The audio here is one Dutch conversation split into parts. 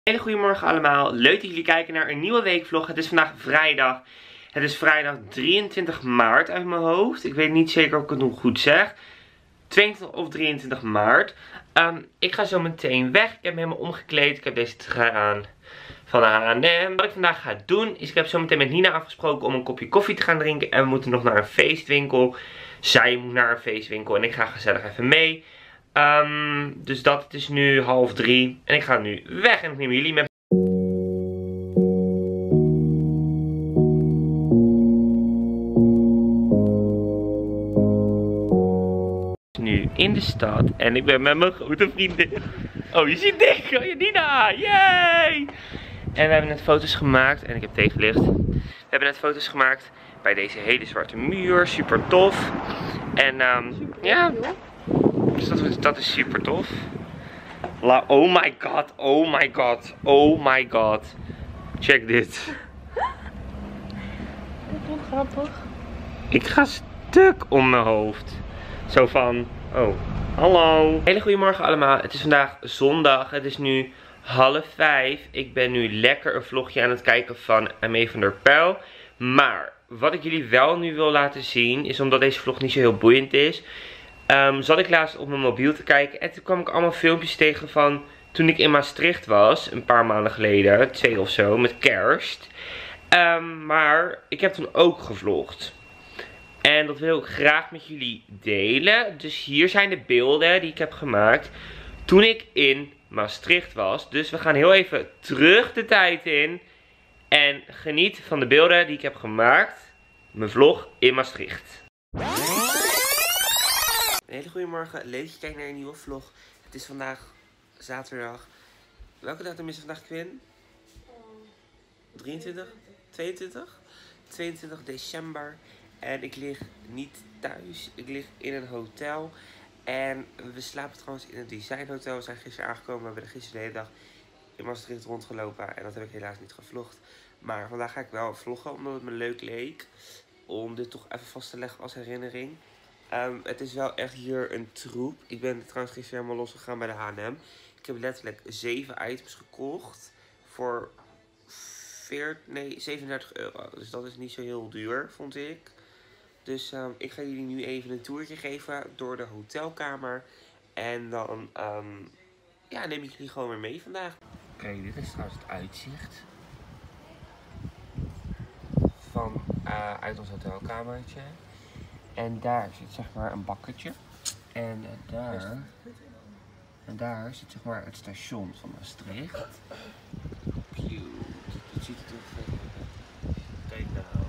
Hele goedemorgen allemaal, leuk dat jullie kijken naar een nieuwe weekvlog. Het is vandaag vrijdag. Het is vrijdag 23 maart uit mijn hoofd. Ik weet niet zeker of ik het nog goed zeg. 22 of 23 maart. Ik ga zo meteen weg. Ik heb me helemaal omgekleed. Ik heb deze trui aan van de H&M. Wat ik vandaag ga doen is, ik heb zo meteen met Nina afgesproken om een kopje koffie te gaan drinken. En we moeten nog naar een feestwinkel. Zij moet naar een feestwinkel en ik ga gezellig even mee. Dus dat is nu 2:30 en ik ga nu weg en ik neem jullie met. Nu in de stad en ik ben met mijn grote vriendin. Oh, je ziet dik. Oh, Nina, yay! En we hebben net foto's gemaakt en ik heb tegenlicht. We hebben net foto's gemaakt bij deze hele zwarte muur, super tof. En ja, dus dat is super tof. Oh my god, oh my god, oh my god. Check dit. Dat is wel grappig. Ik ga stuk om mijn hoofd. Zo van, oh, hallo. Hele goedemorgen allemaal. Het is vandaag zondag. Het is nu 4:30. Ik ben nu lekker een vlogje aan het kijken van Aimee van der Pijl. Maar wat ik jullie wel nu wil laten zien is, omdat deze vlog niet zo heel boeiend is, zat ik laatst op mijn mobiel te kijken en toen kwam ik allemaal filmpjes tegen van toen ik in Maastricht was, een paar maanden geleden, 2 of zo, met kerst. Maar ik heb toen ook gevlogd. En dat wil ik graag met jullie delen. Dus hier zijn de beelden die ik heb gemaakt toen ik in Maastricht was. Dus we gaan heel even terug de tijd in en geniet van de beelden die ik heb gemaakt. Mijn vlog in Maastricht. Een hele goede morgen, leuk dat je kijkt naar een nieuwe vlog. Het is vandaag zaterdag. Welke datum is het vandaag, Quinn? 23? 22? 22 december. En ik lig niet thuis. Ik lig in een hotel. En we slapen trouwens in een designhotel. We zijn gisteren aangekomen. We hebben gisteren de hele dag in Maastricht rondgelopen. En dat heb ik helaas niet gevlogd. Maar vandaag ga ik wel vloggen, omdat het me leuk leek om dit toch even vast te leggen als herinnering. Het is wel echt hier een troep. Ik ben trouwens gisteren helemaal losgegaan bij de H&M. Ik heb letterlijk 7 items gekocht voor 37 euro. Dus dat is niet zo heel duur, vond ik. Dus ik ga jullie nu even een toertje geven door de hotelkamer. En dan ja, neem ik jullie gewoon weer mee vandaag. Kijk, dit is trouwens het uitzicht van uit ons hotelkamertje. En daar zit zeg maar een bakketje. En daar zit zeg maar het station van Maastricht. Cute. Dat ziet er toch vet uit. Kijk nou.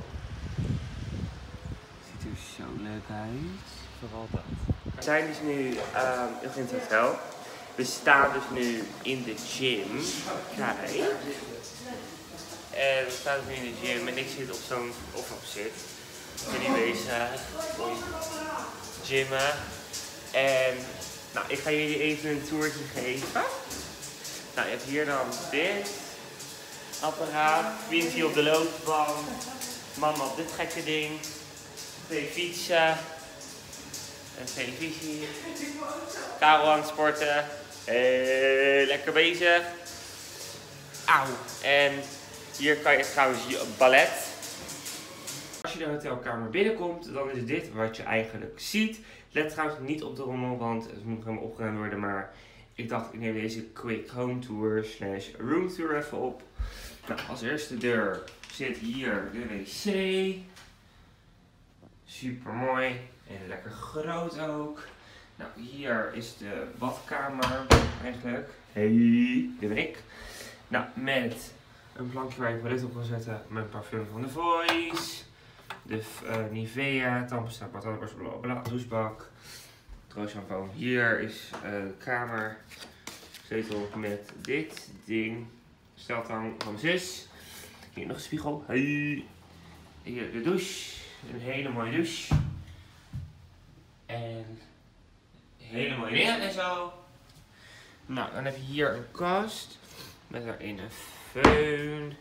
Ziet er zo leuk uit. Vooral dat. We zijn dus nu nog in het hotel. We staan dus nu in de gym. Kijk. En we staan dus nu in de gym en ik zit op zo'n, of op zit. Ik ben nu bezig. Gymmen. En nou, ik ga jullie even een toertje geven. Nou, je hebt hier dan dit apparaat. Quincy op de loopband. Mama op dit gekke ding. 2 fietsen. Een televisie. Karel aan het sporten. Lekker bezig. Auw. En hier kan je trouwens ballet. Als je de hotelkamer binnenkomt, dan is dit wat je eigenlijk ziet. Let trouwens niet op de rommel, want het moet nog helemaal opgeruimd worden. Maar ik dacht, ik neem deze quick home tour / room tour even op. Nou, als eerste deur zit hier de wc. Super mooi en lekker groot ook. Nou, hier is de badkamer eigenlijk. Hey, dit ben ik. Nou, met een plankje waar ik toilet op kan zetten. Mijn parfum van The Voice. De Nivea, tandpasta, badborstel, blablabla, douchebak. Droogchampoon. Hier is de kamer. Zetel met dit ding. Steltang van mijn zus. Hier nog een spiegel. Hey. Hier de douche. Een hele mooie douche. En hele mooie dingen en zo. Nou, dan heb je hier een kast. Met daarin een föhn.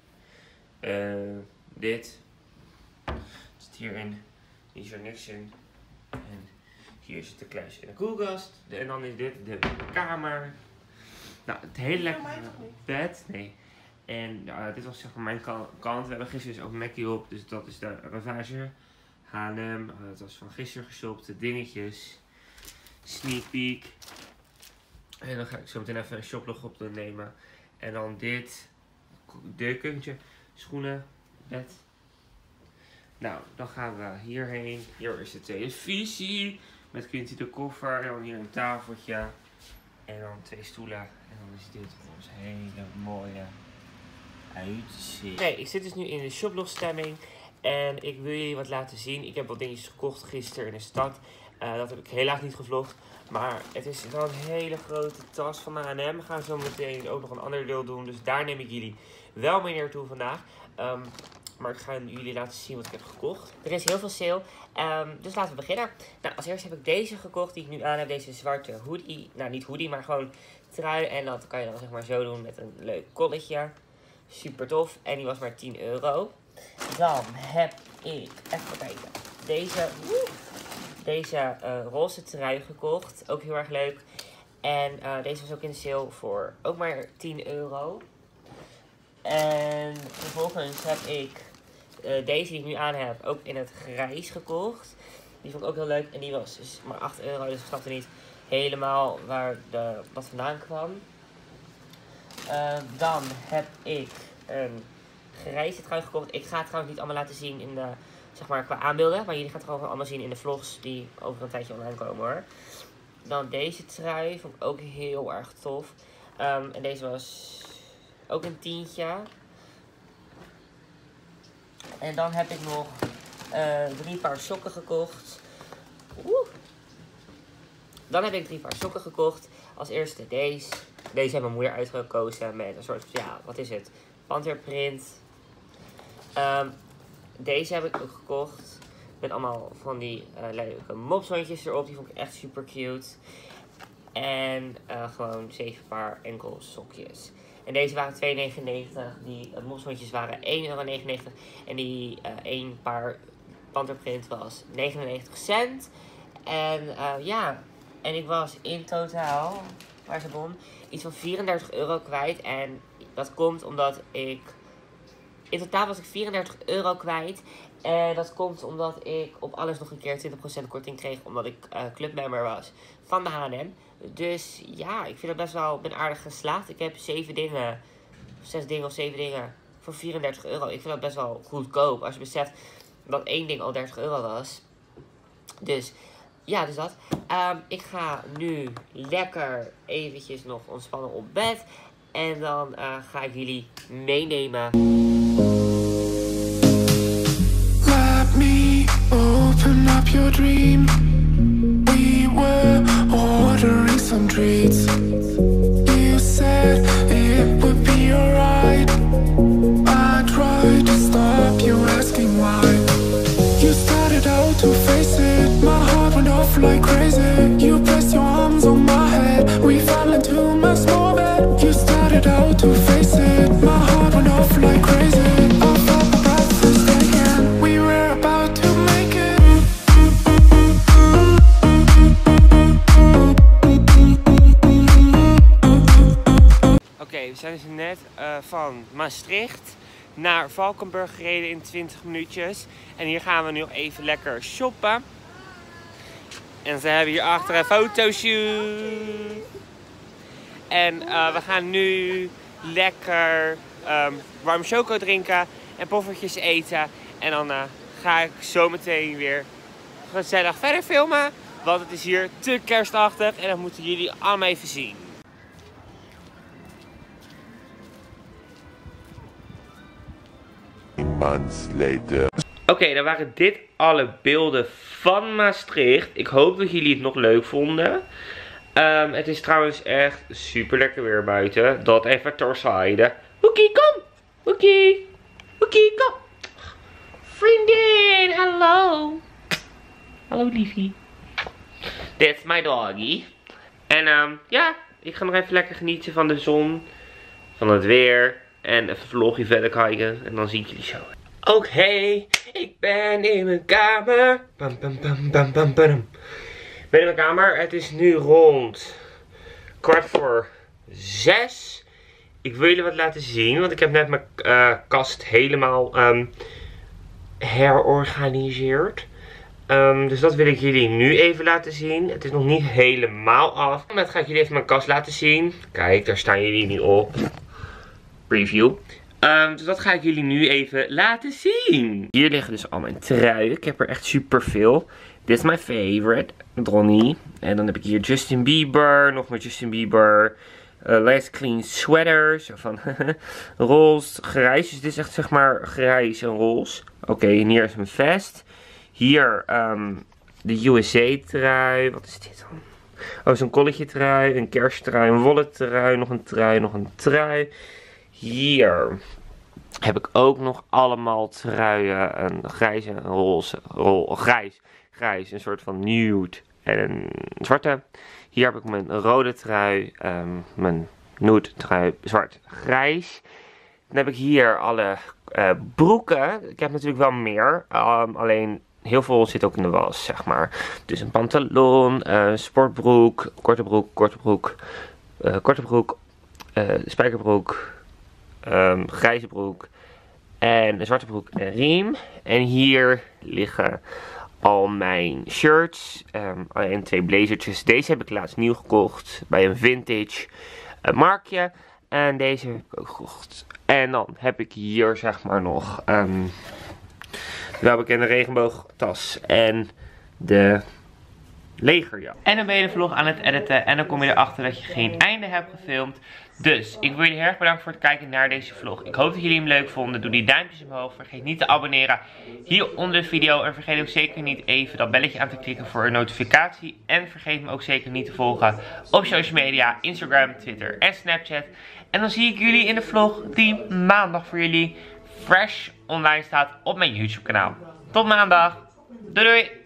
Dit. Zit hierin. Hier is er niks in. En hier zit de kluis en de koelkast. En dan is dit de kamer. Nou, het hele lekkere bed. Nee. En dit was zeg maar mijn kant. We hebben gisteren dus ook Mackie op. Dus dat is de ravage. H&M. Dat was van gisteren geshopt. De dingetjes. Sneak peek. En dan ga ik zo meteen even een shoplog op nemen. En dan dit. Dekentje. Schoenen. Bed. Nou, dan gaan we hierheen. Hier is de televisie. Met Quinty de koffer. En dan hier een tafeltje. En dan 2 stoelen. En dan is dit ons hele mooie uitzicht. Oké, ik zit dus nu in de shoplog-stemming. En ik wil jullie wat laten zien. Ik heb wat dingetjes gekocht gisteren in de stad. Dat heb ik helaas niet gevlogd. Maar het is wel een hele grote tas van H&M. We gaan zo meteen ook nog een ander deel doen. Dus daar neem ik jullie wel mee naartoe vandaag. Maar ik ga jullie laten zien wat ik heb gekocht. Er is heel veel sale. Dus laten we beginnen. Nou, als eerste heb ik deze gekocht die ik nu aan heb. Deze zwarte hoodie. Nou, niet hoodie, maar gewoon trui. En dat kan je dan zeg maar zo doen met een leuk kolletje. Super tof. En die was maar €10. Dan heb ik, even kijken, deze roze trui gekocht. Ook heel erg leuk. En deze was ook in de sale voor ook maar €10. En vervolgens heb ik deze die ik nu aan heb ook in het grijs gekocht. Die vond ik ook heel leuk. En die was dus maar €8. Dus ik snapte niet helemaal waar wat vandaan kwam. Dan heb ik een grijze trui gekocht. Ik ga het trouwens niet allemaal laten zien in de, zeg maar, qua aanbeelden. Maar jullie gaan het gewoon allemaal zien in de vlogs die over een tijdje online komen hoor. Dan deze trui vond ik ook heel erg tof. En deze was ook een tientje. En dan heb ik nog 3 paar sokken gekocht. Dan heb ik 3 paar sokken gekocht. Als eerste deze. Deze heeft mijn moeder uitgekozen met een soort, ja, wat is het? Panterprint. Deze heb ik ook gekocht. Met allemaal van die leuke mopshondjes erop. Die vond ik echt super cute. En gewoon 7 paar enkel sokjes. En deze waren €2,99. Die mopshondjes waren €1,99. En die 1 paar panterprint was 99 cent. En ja, en ik was in totaal, waar is de bon, iets van €34 kwijt. En dat komt omdat ik, in totaal was ik €34 kwijt. En dat komt omdat ik op alles nog een keer 20% korting kreeg. Omdat ik clubmember was van de H&M. Dus ja, ik vind het best wel, ben aardig geslaagd. Ik heb 6 dingen of 7 dingen voor €34. Ik vind dat best wel goedkoop. Als je beseft dat 1 ding al €30 was. Dus ja, dus dat. Ik ga nu lekker eventjes nog ontspannen op bed. En dan ga ik jullie meenemen. Let me open up your dream. We were ordering some treats. You said it would be alright. I tried to stop you asking why. You started out to face it. My heart went off like crazy. You pressed your arms on my head. We fell into my small bed. You started out to face it. My heart went off like crazy. I felt my breath first again. We were about to make it. Oké, we zijn dus net van Maastricht naar Valkenburg gereden in 20 minuutjes. En hier gaan we nu nog even lekker shoppen. En ze hebben hier achter een fotoshoot. En we gaan nu lekker warm choco drinken en poffertjes eten. En dan ga ik zo meteen weer gezellig verder filmen. Want het is hier te kerstachtig en dat moeten jullie allemaal even zien. Months later. Oké, dan waren dit alle beelden van Maastricht. Ik hoop dat jullie het nog leuk vonden. Het is trouwens echt super lekker weer buiten. Dat even terzijde. Hoekie, kom! Hoekie! Hoekie, kom! Vriendin, hallo! Hallo liefie. That's my doggy. En ja, ik ga nog even lekker genieten van de zon. Van het weer. En even een vlogje verder kijken. En dan zie ik jullie zo. Oké, ik ben in mijn kamer. Bam, bam, bam, bam, bam, bam. Ik ben in mijn kamer. Het is nu rond 4:15. 6. Ik wil jullie wat laten zien, want ik heb net mijn kast helemaal herorganiseerd. Dus dat wil ik jullie nu even laten zien. Het is nog niet helemaal af. Maar ga ik jullie even mijn kast laten zien. Kijk, daar staan jullie nu op. Preview. Dus dat ga ik jullie nu even laten zien. Hier liggen dus al mijn truien. Ik heb er echt super veel. Dit is mijn favorite. Donnie. En dan heb ik hier Justin Bieber. Nog meer Justin Bieber. Last Clean Sweater. Zo van roze, grijs. Dus dit is echt zeg maar grijs en roze. Oké, en hier is mijn vest. Hier de USA trui. Wat is dit dan? Oh, zo'n colletje trui. Een kersttrui. Een wollen trui. Nog een trui. Nog een trui. Hier heb ik ook nog allemaal truien. Een grijze, een roze, grijs, een soort van nude en een zwarte. Hier heb ik mijn rode trui, mijn nude trui, zwart, grijs. Dan heb ik hier alle broeken. Ik heb natuurlijk wel meer, alleen heel veel zit ook in de was, zeg maar. Dus een pantalon, sportbroek, korte broek, spijkerbroek. Grijze broek en een zwarte broek en riem. En hier liggen al mijn shirts. En 2 blazertjes. Deze heb ik laatst nieuw gekocht bij een vintage marktje. En deze heb ik ook gekocht. En dan heb ik hier zeg maar nog de welbekende regenboogtas en de legerjas. En dan ben je de vlog aan het editen en dan kom je erachter dat je geen einde hebt gefilmd. Dus ik wil jullie heel erg bedanken voor het kijken naar deze vlog. Ik hoop dat jullie hem leuk vonden. Doe die duimpjes omhoog. Vergeet niet te abonneren hier onder de video. En vergeet ook zeker niet even dat belletje aan te klikken voor een notificatie. En vergeet me ook zeker niet te volgen op social media, Instagram, Twitter en Snapchat. En dan zie ik jullie in de vlog die maandag voor jullie fresh online staat op mijn YouTube kanaal. Tot maandag. Doei doei.